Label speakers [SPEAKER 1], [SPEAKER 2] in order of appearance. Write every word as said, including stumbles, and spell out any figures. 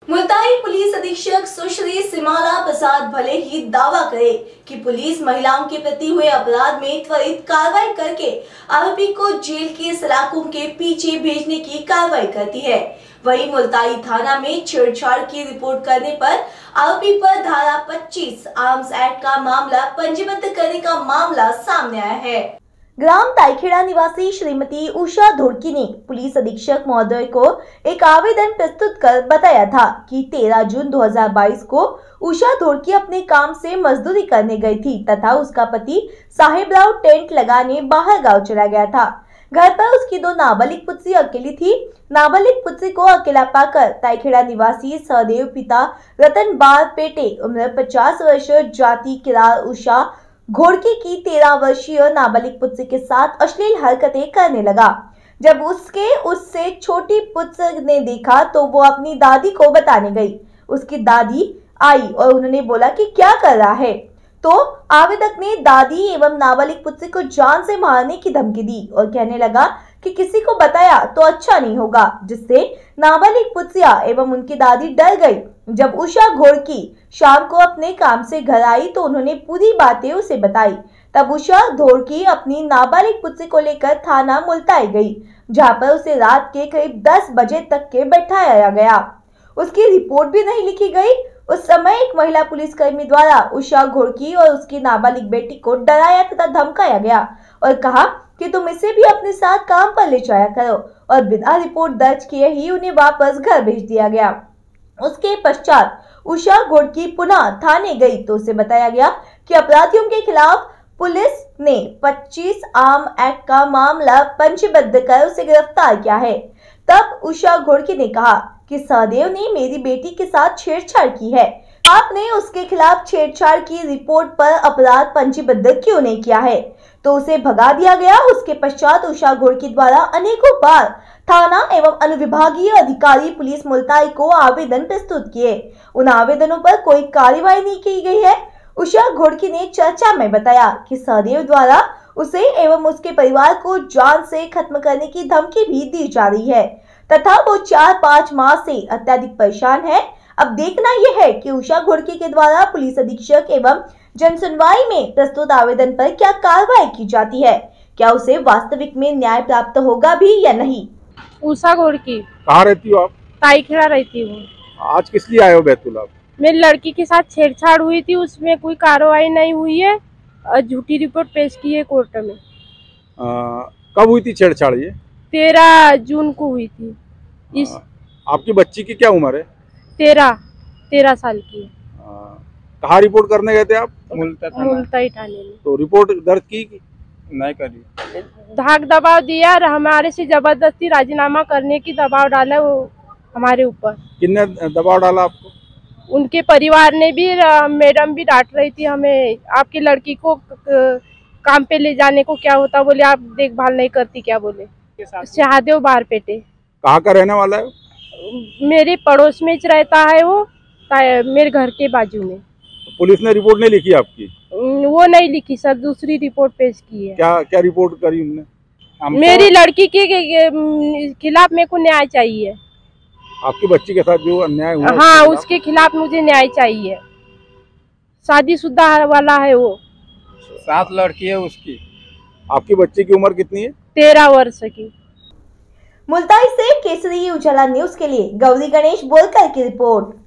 [SPEAKER 1] Multai police अधीक्षक सुश्री सिमाला प्रसाद भले ही दावा करे कि पुलिस महिलाओं के प्रति हुए अपराध में त्वरित कार्रवाई करके आरोपी को जेल के सलाखों के पीछे भेजने की कार्रवाई करती है, वहीं मुल्ताई थाना में छेड़छाड़ की रिपोर्ट करने पर आरोपी पर धारा पच्चीस आर्म्स एक्ट का मामला पंजीबद्ध करने का मामला सामने आया है। ग्राम ताईखेड़ा निवासी श्रीमती उषा धोड़की ने पुलिस अधीक्षक महोदय को एक आवेदन प्रस्तुत कर बताया था कि तेरह जून दो हज़ार बाईस को उषा धोड़की अपने काम से मजदूरी करने गई थी तथा उसका पति साहेबराव टेंट लगाने बाहर गांव चला गया था। घर पर उसकी दो नाबालिग पुत्री अकेली थी। नाबालिग पुत्री को अकेला पाकर ताईखेड़ा निवासी सहदेव पिता रतन बार पेटे उम्र पचास वर्ष जाति किरार उषा घोड़की की तेरह वर्षीय नाबालिग पुत्री के साथ अश्लील हरकतें करने लगा। जब उसके उससे छोटी पुत्र ने देखा तो वो अपनी दादी को बताने गई। उसकी दादी आई और उन्होंने बोला कि क्या कर रहा है, तो आवेदक ने दादी एवं नाबालिग पुत्री को जान से मारने की धमकी दी और कहने लगा कि किसी को बताया तो अच्छा नहीं होगा, जिससे नाबालिग पुत्रियां एवं उनकी दादी डर गई। जब उषा घोड़की शाम को अपने काम से घर आई तो उन्होंने पूरी बातें उसे बताई। तब उषा घोड़की अपनी नाबालिग पुत्री को लेकर थाना मुल्ताई गई, जहां पर उसे रात के करीब दस बजे तक के बैठाया गया। उसकी रिपोर्ट भी नहीं लिखी गई। उस समय एक महिला पुलिसकर्मी द्वारा उषा घोड़की और उसकी नाबालिग बेटी को डराया तथा धमकाया गया और कहा कि तुम इसे भी अपने साथ काम पर ले जाया करो, और बिना रिपोर्ट दर्ज किए ही उन्हें वापस घर भेज दिया गया। उसके पश्चात उषा घोड़की पुनः थाने गई तो उसे बताया गया कि अपराधियों के खिलाफ पुलिस ने पच्चीस आर्म एक्ट का मामला पंजीबद्ध कर उसे गिरफ्तार किया है। तब उषा घोड़की ने कहा कि सहदेव ने मेरी बेटी के साथ छेड़छाड़ की है, आपने उसके खिलाफ छेड़छाड़ की रिपोर्ट पर अपराध पंजीबद्ध क्यों नहीं किया है, तो उसे भगा दिया गया। उसके पश्चात उषा घोड़की द्वारा अनेकों बार थाना एवं अनुविभागीय अधिकारी पुलिस मुल्ताई को आवेदन प्रस्तुत किए। उन आवेदनों पर कोई कार्रवाई नहीं की गई है। उषा घोड़की ने चर्चा में बताया कि सहदेव द्वारा उसे एवं उसके परिवार को जान से खत्म करने की धमकी भी दी जा रही है तथा वो चार पाँच माह से अत्यधिक परेशान है। अब देखना यह है कि उषा घोड़की के द्वारा पुलिस अधीक्षक एवं जन सुनवाई में प्रस्तुत आवेदन पर क्या कार्रवाई की जाती है, क्या उसे वास्तविक में न्याय प्राप्त होगा भी या नहीं।
[SPEAKER 2] उषा घोड़की।
[SPEAKER 3] कहाँ रहती हो आप?
[SPEAKER 2] ताईखेड़ा रहती हूँ।
[SPEAKER 3] आज किस लिए आए हो बैतूल आप?
[SPEAKER 2] मेरी लड़की के साथ छेड़छाड़ हुई थी, उसमें कोई कार्रवाई नहीं हुई है और झूठी रिपोर्ट पेश की है कोर्ट में।
[SPEAKER 3] आ, कब हुई थी छेड़छाड़? ये
[SPEAKER 2] तेरह जून को हुई थी। इस
[SPEAKER 3] आ, आपकी बच्ची की क्या उम्र है?
[SPEAKER 2] तेरह तेरह साल की।
[SPEAKER 3] कहाँ रिपोर्ट करने गए थे आप?
[SPEAKER 2] मुल्ताई थाने में।
[SPEAKER 3] तो रिपोर्ट दर्ज की कि नहीं करी?
[SPEAKER 2] धाक दबाव दिया और हमारे से जबरदस्ती राजीनामा करने की दबाव डाला वो हमारे ऊपर।
[SPEAKER 3] किसने दबाव डाला आपको?
[SPEAKER 2] उनके परिवार ने भी, मैडम भी डांट रही थी हमें, आपकी लड़की को काम पे ले जाने को क्या होता, बोले आप देखभाल नहीं करती क्या, बोले। सहदेव बार पेटे।
[SPEAKER 3] कहाँ का रहने वाला है?
[SPEAKER 2] मेरे पड़ोस में रहता है वो, मेरे घर के बाजू में।
[SPEAKER 3] पुलिस ने रिपोर्ट नहीं लिखी आपकी?
[SPEAKER 2] वो नहीं लिखी सर, दूसरी रिपोर्ट पेश की है।
[SPEAKER 3] क्या क्या रिपोर्ट करी उन्होंने?
[SPEAKER 2] मेरी लड़की के खिलाफ मेरे को न्याय चाहिए।
[SPEAKER 3] आपकी बच्ची के साथ जो अन्याय हुआ?
[SPEAKER 2] हाँ, उसके खिलाफ मुझे न्याय चाहिए। शादीशुदा वाला है वो।
[SPEAKER 3] सात लड़की है उसकी। आपकी बच्ची की उम्र कितनी है?
[SPEAKER 2] तेरह वर्ष की।
[SPEAKER 1] मुल्ताई से केसरी उजाला न्यूज के लिए गौरी गणेश बोलकर की रिपोर्ट।